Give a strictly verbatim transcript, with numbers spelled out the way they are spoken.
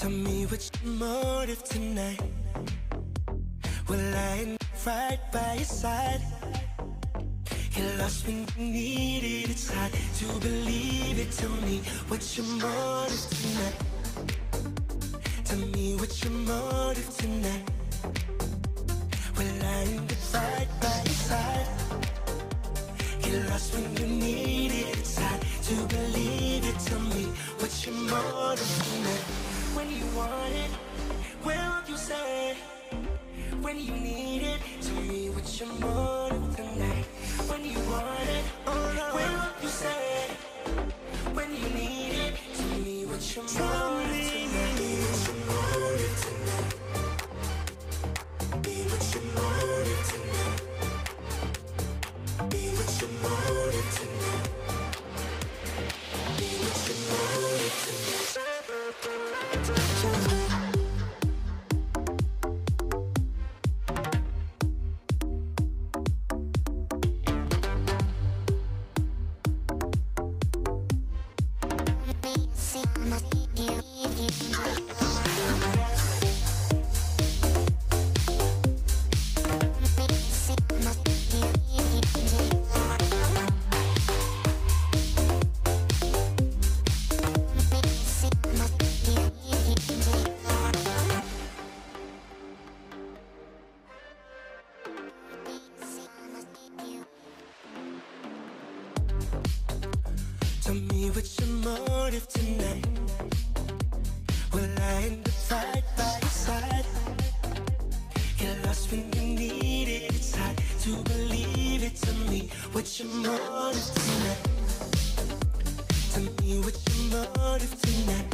Tell me what's your motive tonight. Will I end up right by your side? You're lost when you need it. It's hard to believe it. Tell me what's your motive tonight. Tell me what's your motive tonight. Will I end up right by your side? You're lost when you need it. It's hard to believe it. Tell me what's your motive tonight. When you want it, where won't you say? When you need it, tell me what's your motive tonight. When you want it, oh no, where won't you say? When you need it, tell me what's your motive tonight. Be what's your motive tonight. Be what's your motive tonight. Be what's your motive tonight. Be what's your motive tonight. Tell me what's your motive tonight. Will I end up right by your side? You're lost when you need it. It's hard to believe it. Tell me what's your motive tonight. Tell me what's your motive tonight.